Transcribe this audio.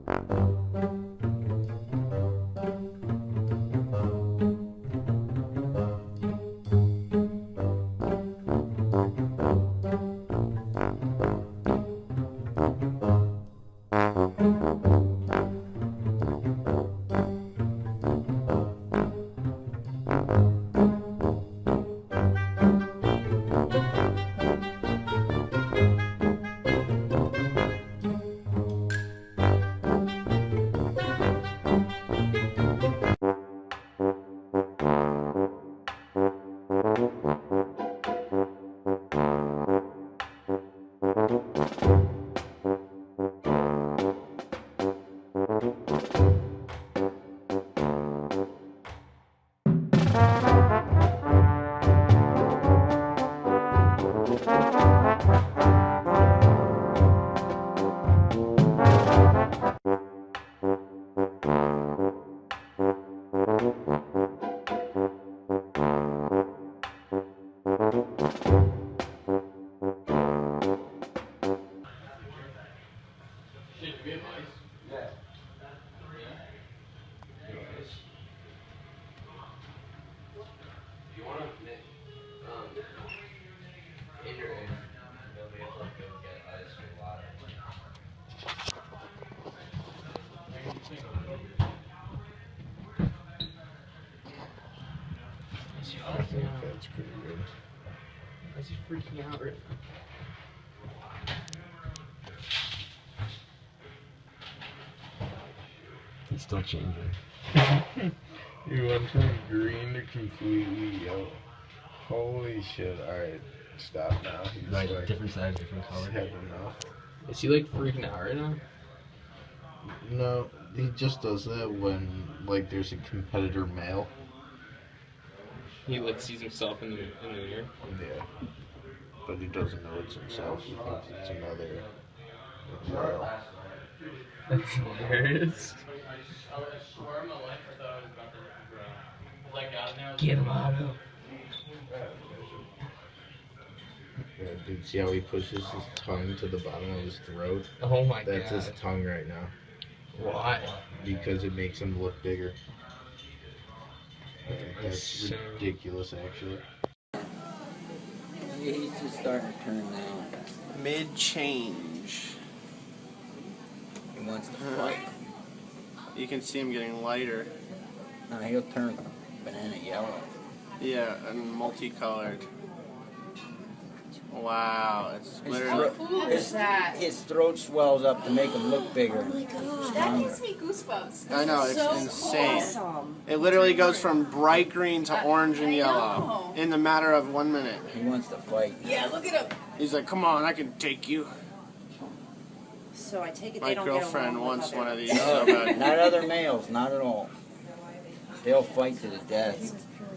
I think that's pretty good. Why is he freaking out right now? He's still changing. You went from green to completely yellow. Holy shit. Alright, stop now. He's Right, like, different size, different he's color. had enough. Is he like freaking out right now? No, he just does that when, like, there's a competitor male. He like sees himself in the mirror. Yeah. But he doesn't know it's himself. He thinks it's another male. That's hilarious. Get him out of. Yeah, dude, see how he pushes his tongue to the bottom of his throat? Oh my god. That's his tongue right now. Why? Because it makes him look bigger. I think that's So- ridiculous, actually. He's just starting to turn now. Mid-change. He wants to fight. You can see him getting lighter. He'll turn banana yellow. Yeah, and multicolored. Wow, it's His, literally... thro- his throat swells up to make him look bigger. That gives me goosebumps. I know, it's so insane. Awesome. It literally goes from bright green to orange and I yellow know. in the matter of 1 minute. He wants to fight. Yeah, look at him. He's like, come on, I can take you. So I take it My they don't girlfriend get along wants with one of other- these so bad. Not other males, not at all. They'll fight to the death.